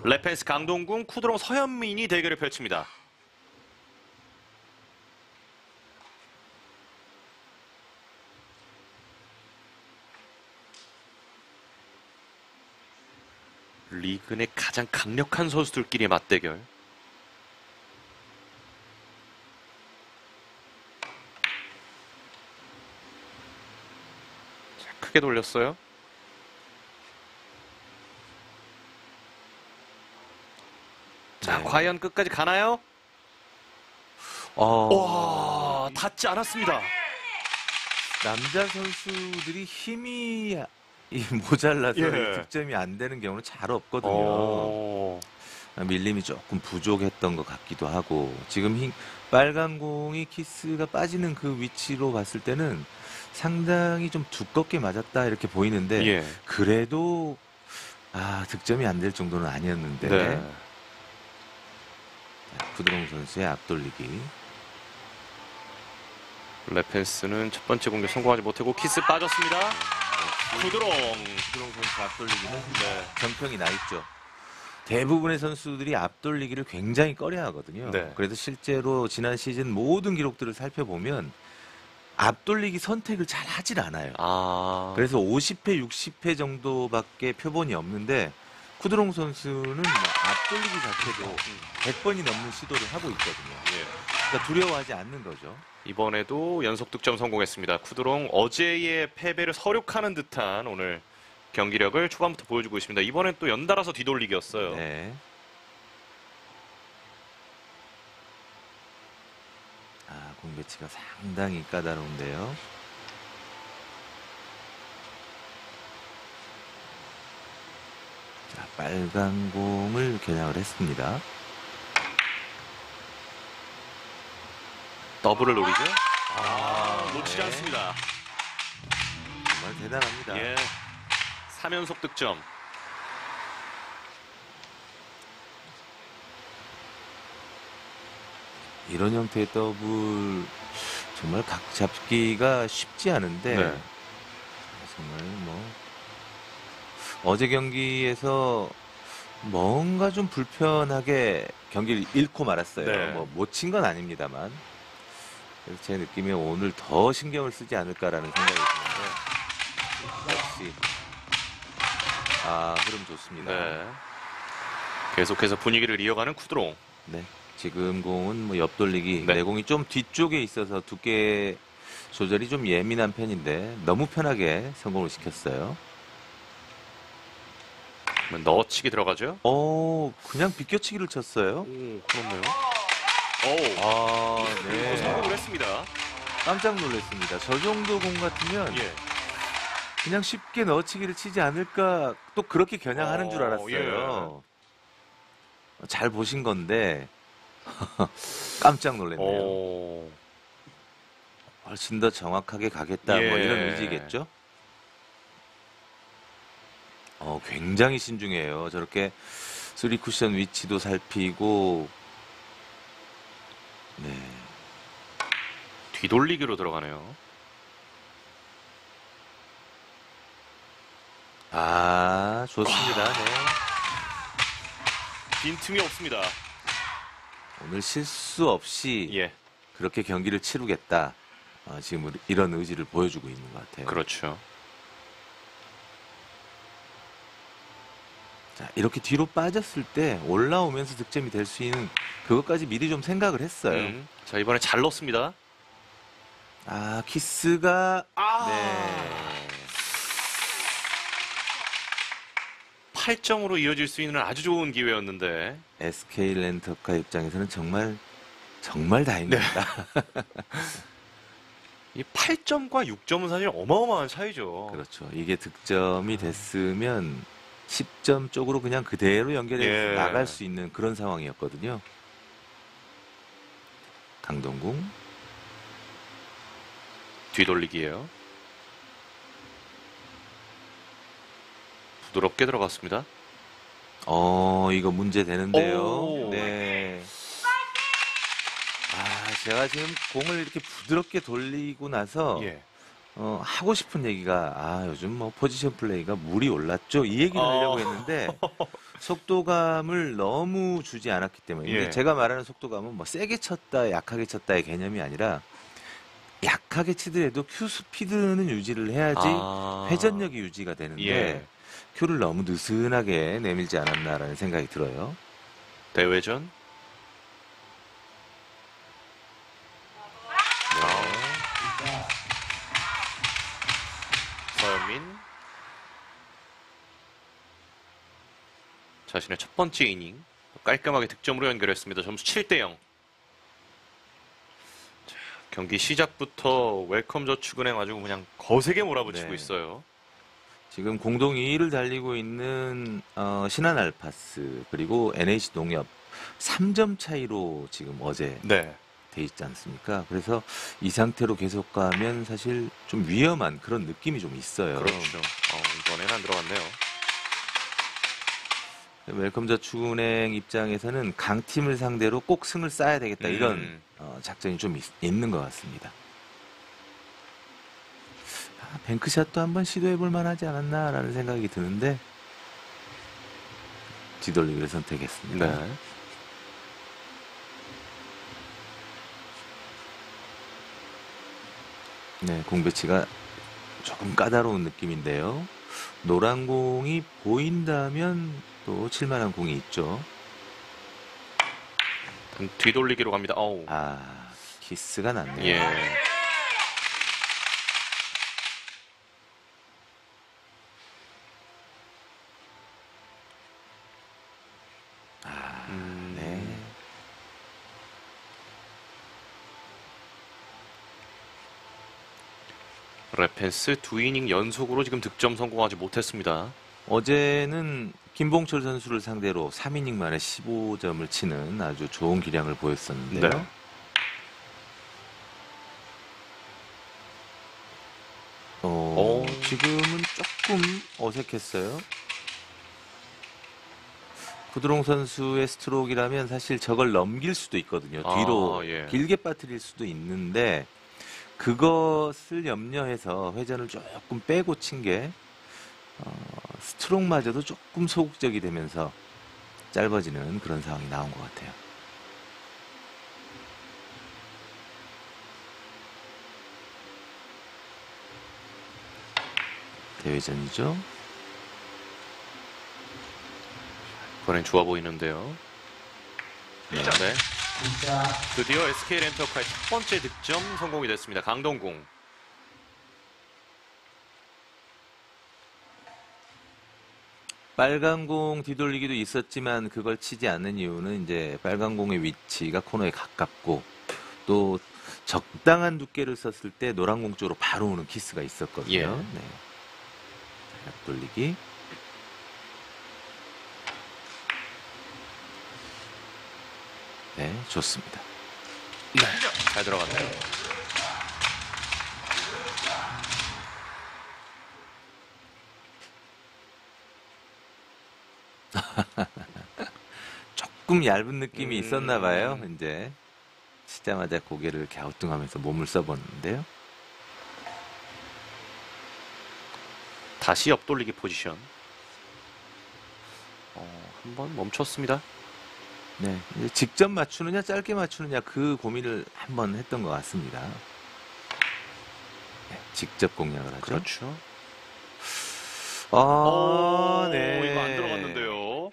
레펜스 강동궁, 쿠드롱 서현민이 대결을 펼칩니다. 리그 내 가장 강력한 선수들끼리의 맞대결. 자, 크게 돌렸어요. 자, 네. 과연 끝까지 가나요? 와, 닿지 않았습니다. 남자 선수들이 힘이 모자라서 예. 득점이 안 되는 경우는 잘 없거든요. 오. 밀림이 조금 부족했던 것 같기도 하고 지금 빨간 공이 키스가 빠지는 그 위치로 봤을 때는 상당히 좀 두껍게 맞았다 이렇게 보이는데 예. 그래도 득점이 안 될 정도는 아니었는데 네. 자, 쿠드롱 선수의 앞돌리기. 레펜스는 첫 번째 공격 성공하지 못하고 키스 빠졌습니다. 쿠드롱. 쿠드롱 선수 앞돌리기는 정평이 나 있죠. 대부분의 선수들이 앞돌리기를 굉장히 꺼려하거든요. 네. 그래서 실제로 지난 시즌 모든 기록들을 살펴보면 앞돌리기 선택을 잘 하질 않아요. 그래서 50회, 60회 정도밖에 표본이 없는데 쿠드롱 선수는 앞돌리기 자체도 100번이 넘는 시도를 하고 있거든요. 그러니까 두려워하지 않는 거죠. 이번에도 연속 득점 성공했습니다. 쿠드롱 어제의 패배를 서륙하는 듯한 오늘 경기력을 초반부터 보여주고 있습니다. 이번엔 또 연달아서 뒤돌리기였어요. 네. 공 배치가 상당히 까다로운데요. 자, 빨간 공을 겨냥을 했습니다. 더블을 노리죠? 놓치지 네. 않습니다. 정말 대단합니다. 예. 3연속 득점. 이런 형태의 더블 정말 각 잡기가 쉽지 않은데 네. 정말 어제 경기에서 뭔가 좀 불편하게 경기를 잃고 말았어요. 네. 못 친 건 아닙니다만 그래서 제 느낌에 오늘 더 신경을 쓰지 않을까라는 생각이 드는데 역시 흐름 좋습니다. 네. 계속해서 분위기를 이어가는 쿠드롱. 네. 지금 공은 옆돌리기 네. 내공이 좀 뒤쪽에 있어서 두께 조절이 좀 예민한 편인데 너무 편하게 성공을 시켰어요. 넣어치기 들어가죠? 그냥 비껴치기를 쳤어요. 오, 그렇네요. 네. 성공을 했습니다. 깜짝 놀랐습니다. 저 정도 공 같으면 예. 그냥 쉽게 넣어치기를 치지 않을까 또 그렇게 겨냥하는 줄 알았어요. 잘 보신 건데 깜짝 놀랐네요. 훨씬 더 정확하게 가겠다 이런 의지겠죠? 굉장히 신중해요. 저렇게 3쿠션 위치도 살피고 네. 뒤돌리기로 들어가네요. 좋습니다. 네. 빈틈이 없습니다. 오늘 실수 없이 그렇게 경기를 치르겠다. 지금 이런 의지를 보여주고 있는 것 같아요. 그렇죠. 자, 이렇게 뒤로 빠졌을 때 올라오면서 득점이 될 수 있는 그것까지 미리 좀 생각을 했어요. 자, 이번에 잘 넣습니다. 키스가 네. 8점으로 이어질 수 있는 아주 좋은 기회였는데 SK 렌터카 입장에서는 정말 다행입니다. 이 8점과 6점은 사실 어마어마한 차이죠. 그렇죠. 이게 득점이 됐으면 10점 쪽으로 그냥 그대로 연결해서 나갈 수 있는 그런 상황이었거든요. 강동궁 뒤돌리기예요. 부드럽게 들어갔습니다. 이거 문제 되는데요. 오. 네. 제가 지금 공을 이렇게 부드럽게 돌리고 나서 하고 싶은 얘기가 요즘 뭐 포지션 플레이가 물이 올랐죠. 이 얘기를 하려고 했는데 속도감을 너무 주지 않았기 때문에 예. 근데 제가 말하는 속도감은 뭐 세게 쳤다, 약하게 쳤다의 개념이 아니라 약하게 치더라도 큐 스피드는 유지를 해야지 회전력이 유지가 되는데 예. 큐를 너무 느슨하게 내밀지 않았나라는 생각이 들어요. 대회전. 서현민 자신의 첫 번째 이닝 깔끔하게 득점으로 연결했습니다. 점수 7대 0. 자, 경기 시작부터 웰컴저축은행 아주 그냥 거세게 몰아붙이고 네. 있어요. 지금 공동 2위를 달리고 있는 신한 알파스 그리고 NH 농협 3점 차이로 지금 어제 네. 돼 있지 않습니까? 그래서 이 상태로 계속 가면 사실 좀 위험한 그런 느낌이 좀 있어요. 그렇죠. 이번에는 안 들어갔네요. 웰컴저축은행 입장에서는 강팀을 상대로 꼭 승을 쌓아야 되겠다 이런 작전이 좀 있는 것 같습니다. 뱅크샷도 한번 시도해볼 만하지 않았나라는 생각이 드는데 뒤돌리기를 선택했습니다. 네. 네, 공 배치가 조금 까다로운 느낌인데요. 노란 공이 보인다면 또 칠만한 공이 있죠. 뒤돌리기로 갑니다. 어우. 키스가 났네요. 예. 네. 레펜스 2이닝 연속으로 지금 득점 성공하지 못했습니다. 어제는 김봉철 선수를 상대로 3이닝 만에 15점을 치는 아주 좋은 기량을 보였었는데요. 네. 지금은 조금 어색했어요. 구드롱 선수의 스트로크라면 사실 저걸 넘길 수도 있거든요. 뒤로 예. 길게 빠뜨릴 수도 있는데 그것을 염려해서 회전을 조금 빼고 친 게 스트로크마저도 조금 소극적이 되면서 짧아지는 그런 상황이 나온 것 같아요. 대회전이죠. 이번엔 좋아 보이는데요. 네. 드디어 SK 렌터카의 첫 번째 득점 성공이 됐습니다. 강동궁. 빨간 공 뒤돌리기도 있었지만 그걸 치지 않는 이유는 이제 빨간 공의 위치가 코너에 가깝고 또 적당한 두께를 썼을 때 노란 공 쪽으로 바로 오는 키스가 있었거든요. 예. 네. 앞돌리기. 네, 좋습니다. 네. 잘 들어갔네요. 조금 얇은 느낌이 있었나 봐요. 이제 치자마자 고개를 갸우뚱하면서 몸을 써보는데요. 다시 옆돌리기 포지션. 한번 멈췄습니다. 네, 이제 직접 맞추느냐 짧게 맞추느냐 그 고민을 한번 했던 것 같습니다. 네, 직접 공략을 하죠. 그렇죠. 네. 이거 안 들어갔는데요.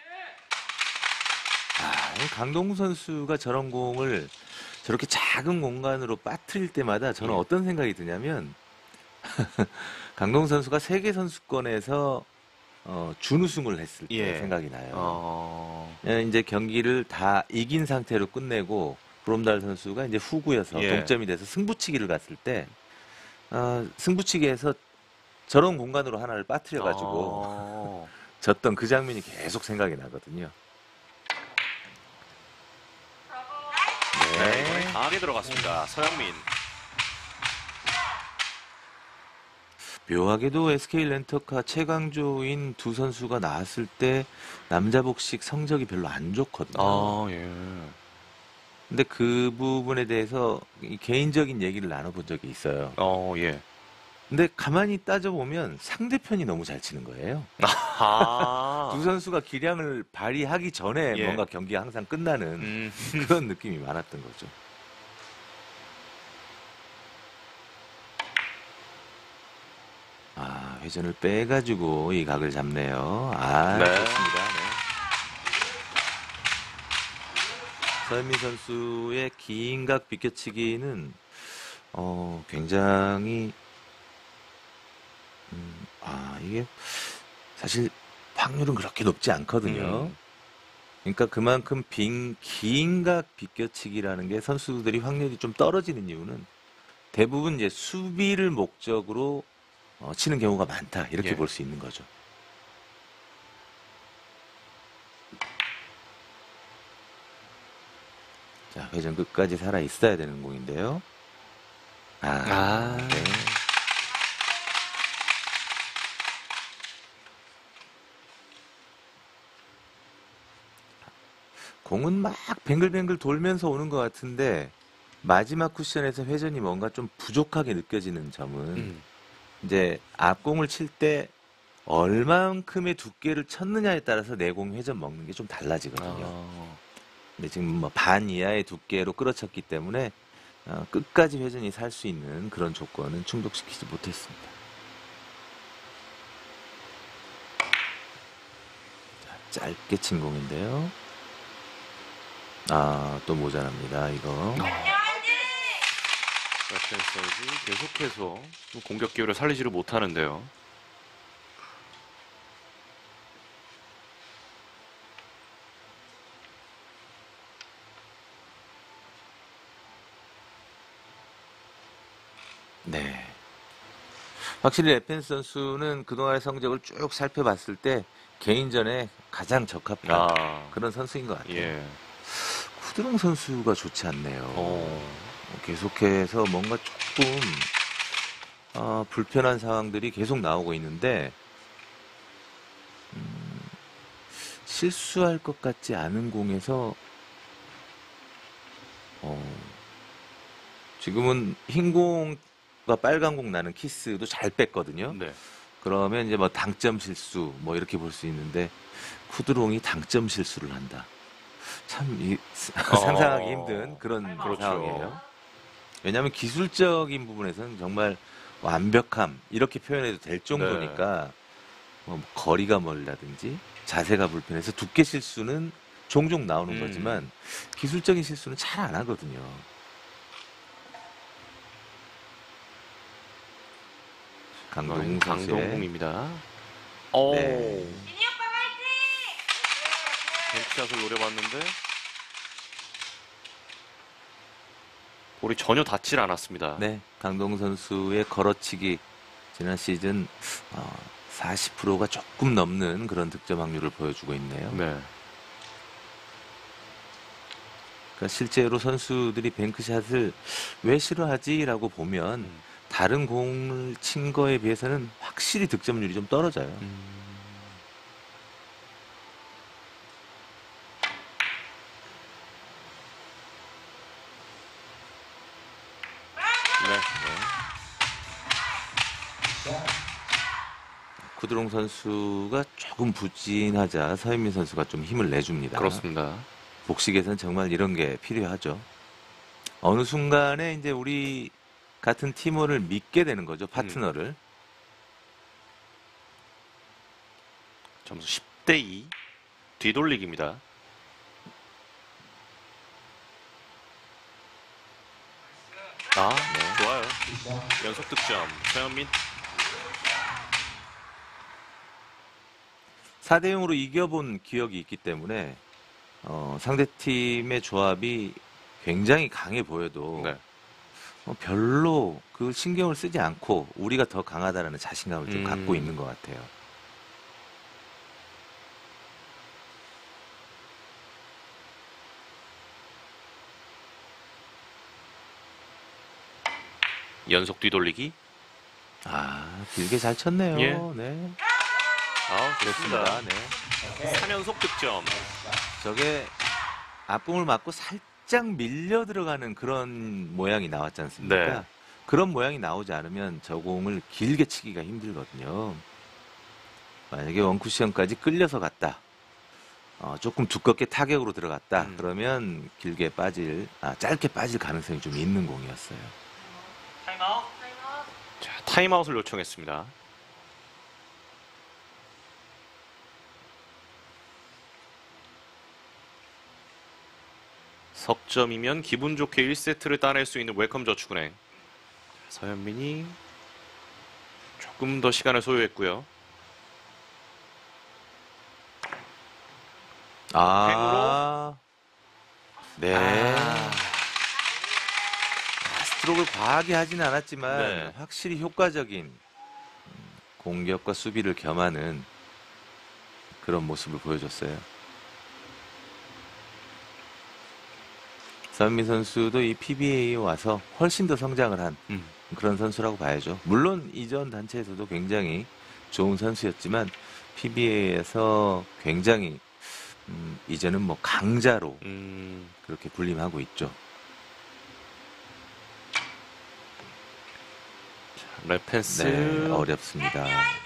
강동구 선수가 저런 공을 저렇게 작은 공간으로 빠뜨릴 때마다 저는 어떤 생각이 드냐면 강동구 선수가 세계 선수권에서 준우승을 했을 때 생각이 나요. 이제 경기를 다 이긴 상태로 끝내고 브롬달 선수가 이제 후구여서 동점이 돼서 승부치기를 갔을 때 승부치기에서 저런 공간으로 하나를 빠뜨려가지고 졌던 그 장면이 계속 생각이 나거든요. 네, 이번에 강하게 들어갔습니다. 서영민. 묘하게도 SK 렌터카 최강조인 두 선수가 나왔을 때 남자 복식 성적이 별로 안 좋거든요. 근데 그 부분에 대해서 개인적인 얘기를 나눠본 적이 있어요. 근데 가만히 따져보면 상대편이 너무 잘 치는 거예요. 아. 두 선수가 기량을 발휘하기 전에 예. 뭔가 경기가 항상 끝나는 그런 느낌이 많았던 거죠. 아, 회전을 빼가지고 이 각을 잡네요. 아, 네. 좋습니다. 네. 서현민 선수의 긴 각 비껴치기는 굉장히 이게 사실 확률은 그렇게 높지 않거든요. 그러니까 그만큼 긴 각 비껴치기라는 게 선수들이 확률이 좀 떨어지는 이유는 대부분 이제 수비를 목적으로 치는 경우가 많다 이렇게 예. 볼 수 있는 거죠. 자, 회전 끝까지 살아 있어야 되는 공인데요. 네. 공은 막 뱅글뱅글 돌면서 오는 것 같은데 마지막 쿠션에서 회전이 뭔가 좀 부족하게 느껴지는 점은 이제 앞공을 칠 때 얼만큼의 두께를 쳤느냐에 따라서 내공 회전 먹는 게 좀 달라지거든요. 근데 지금 뭐 반 이하의 두께로 끌어쳤기 때문에 끝까지 회전이 살 수 있는 그런 조건은 충족시키지 못했습니다. 자, 짧게 친 공인데요. 또 모자랍니다, 이거. 에펜서즈 계속해서 공격 기회를 살리지를 못하는데요. 네. 확실히 레펜 선수는 그동안의 성적을 쭉 살펴봤을 때 개인전에 가장 적합한 그런 선수인 것 같아요. 예. 쿠드롱 선수가 좋지 않네요. 계속해서 뭔가 조금 불편한 상황들이 계속 나오고 있는데 실수할 것 같지 않은 공에서 지금은 흰 공과 빨간 공 나는 키스도 잘 뺐거든요. 네. 그러면 이제 뭐 당점 실수 뭐 이렇게 볼 수 있는데 쿠드롱이 당점 실수를 한다. 참 상상하기 힘든 그런 상황이에요. 왜냐하면 기술적인 부분에서는 정말 완벽함 이렇게 표현해도 될 정도니까 뭐 거리가 멀다든지 자세가 불편해서 두께 실수는 종종 나오는 거지만 기술적인 실수는 잘 안 하거든요. 강동궁입니다. 네. 뱅크샷을 노려봤는데 볼이 전혀 닿질 않았습니다. 네, 강동 선수의 걸어치기 지난 시즌 40%가 조금 넘는 그런 득점 확률을 보여주고 있네요. 네. 그러니까 실제로 선수들이 뱅크샷을 왜 싫어하지라고 보면 다른 공을 친 거에 비해서는 확실히 득점률이 좀 떨어져요. 쿠드롱 선수가 조금 부진하자 서현민 선수가 좀 힘을 내줍니다. 그렇습니다. 복식에서는 정말 이런 게 필요하죠. 어느 순간에 이제 우리 같은 팀원을 믿게 되는 거죠. 파트너를. 점수 10대2 뒤돌리기입니다. 좋아요. 연속 득점 서현민. 4대 0으로 이겨본 기억이 있기 때문에 상대팀의 조합이 굉장히 강해 보여도 별로 그 신경을 쓰지 않고 우리가 더 강하다라는 자신감을 좀 갖고 있는 것 같아요. 연속 뒤돌리기. 길게 잘 쳤네요. 예. 네. 좋습니다. 네. 3연속 득점. 저게 앞공을 맞고 살짝 밀려 들어가는 그런 모양이 나왔지 않습니까? 네. 그런 모양이 나오지 않으면 저 공을 길게 치기가 힘들거든요. 만약에 원쿠션까지 끌려서 갔다. 조금 두껍게 타격으로 들어갔다. 그러면 짧게 빠질 가능성이 좀 있는 공이었어요. 타임아웃. 자, 타임아웃을 요청했습니다. 석점이면 기분 좋게 1세트를 따낼 수 있는 웰컴 저축은행. 서현민이 조금 더 시간을 소요했고요. 네. 스트로크를 과하게 하진 않았지만 네. 확실히 효과적인 공격과 수비를 겸하는 그런 모습을 보여줬어요. 서현민 선수도 이 PBA에 와서 훨씬 더 성장을 한 그런 선수라고 봐야죠. 물론 이전 단체에서도 굉장히 좋은 선수였지만 PBA에서 굉장히 이제는 뭐 강자로 그렇게 불림하고 있죠. 랩펜스. 네, 어렵습니다.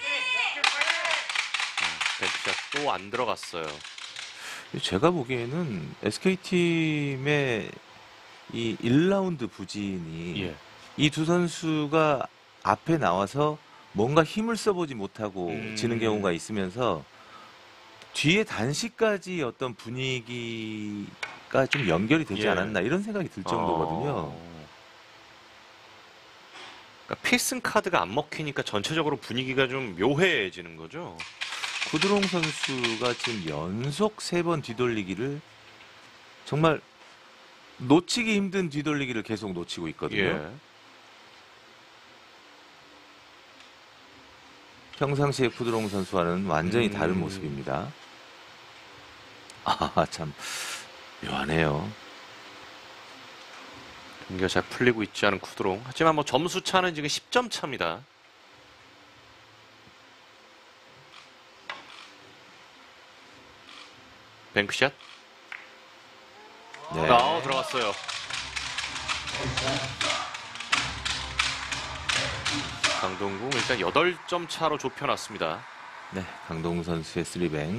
뱅크샷 또 안 들어갔어요. 제가 보기에는 SK팀의 이 1라운드 부진이 이 두 선수가 앞에 나와서 뭔가 힘을 써보지 못하고 지는 경우가 있으면서 뒤에 단식까지 어떤 분위기가 좀 연결이 되지 않았나 이런 생각이 들 정도거든요. 그러니까 필승 카드가 안 먹히니까 전체적으로 분위기가 좀 묘해지는 거죠. 쿠드롱 선수가 지금 연속 3번 뒤돌리기를 정말 놓치기 힘든 뒤돌리기를 계속 놓치고 있거든요. 평상시에 쿠드롱 선수와는 완전히 다른 모습입니다. 참 묘하네요. 경기가 잘 풀리고 있지 않은 쿠드롱. 하지만 뭐 점수 차는 지금 10점 차입니다. 뱅크샷. 네. 들어갔어요. 강동궁 일단 8점 차로 좁혀놨습니다. 네, 강동구 선수의 3뱅크.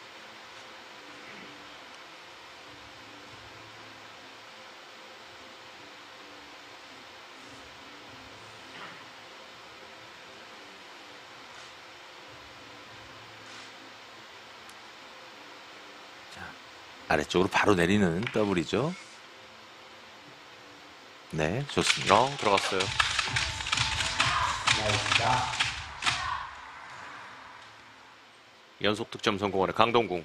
아래쪽으로 바로 내리는 더블이죠. 네, 좋습니다. 들어갔어요. 연속 득점 성공하는 강동궁.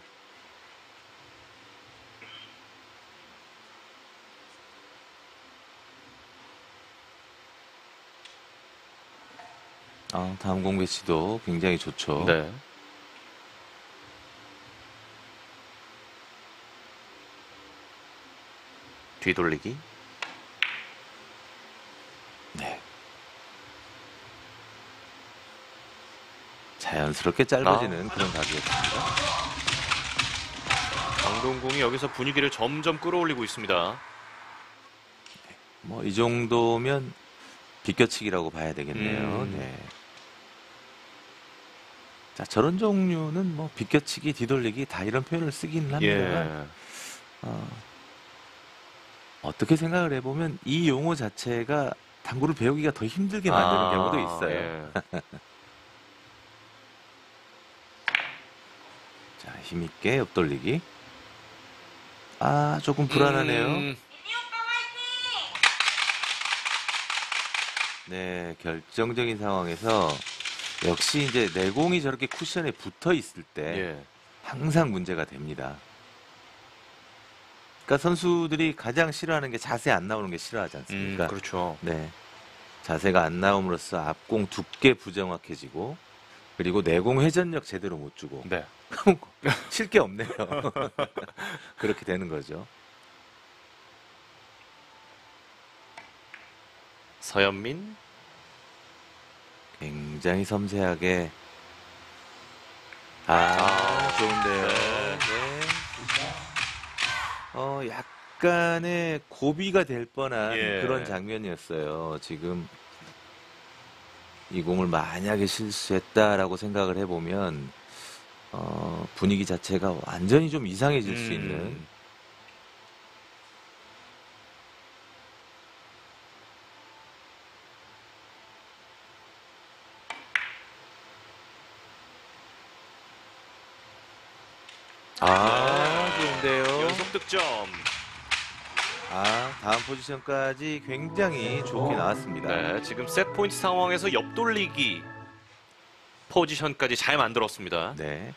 다음 공 배치도 굉장히 좋죠. 네. 뒤돌리기. 네. 자연스럽게 짧아지는 그런 각이었습니다. 강동궁이 여기서 분위기를 점점 끌어올리고 있습니다. 뭐 이 정도면 비껴치기라고 봐야 되겠네요. 네. 자, 저런 종류는 뭐 비껴치기, 뒤돌리기 다 이런 표현을 쓰기는 합니다만 어떻게 생각을 해보면 이 용어 자체가 당구를 배우기가 더 힘들게 만드는 경우도 있어요. 자, 힘있게 옆돌리기. 조금 불안하네요. 네, 결정적인 상황에서 역시 이제 내공이 저렇게 쿠션에 붙어 있을 때 항상 문제가 됩니다. 그러니까 선수들이 가장 싫어하는 게 자세 안 나오는 게 싫어하지 않습니까? 그렇죠. 네. 자세가 안 나옴으로써 앞공 두께 부정확해지고 그리고 내공 회전력 제대로 못 주고 네. 칠 게 없네요. 그렇게 되는 거죠. 서현민. 굉장히 섬세하게 좋은데요. 네. 약간의 고비가 될 뻔한 그런 장면이었어요. 지금 이 공을 만약에 실수했다라고 생각을 해보면 분위기 자체가 완전히 좀 이상해질 수 있는 좋은데요. 연속 득점. 다음 포지션까지 굉장히 좋게 나왔습니다. 네, 지금 세트 포인트 상황에서 옆돌리기 포지션까지 잘 만들었습니다. 네.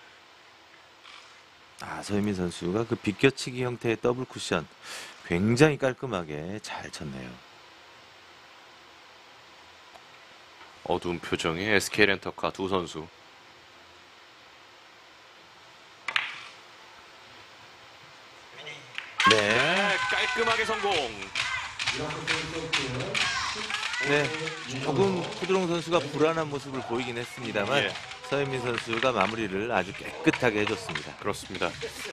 서현민 선수가 그 비껴치기 형태의 더블 쿠션 굉장히 깔끔하게 잘 쳤네요. 어두운 표정의 SK 렌터카 두 선수. 네. 깔끔하게 성공. 네. 조금 쿠드롱 선수가 불안한 모습을 보이긴 했습니다만 예. 서현민 선수가 마무리를 아주 깨끗하게 해줬습니다. 그렇습니다.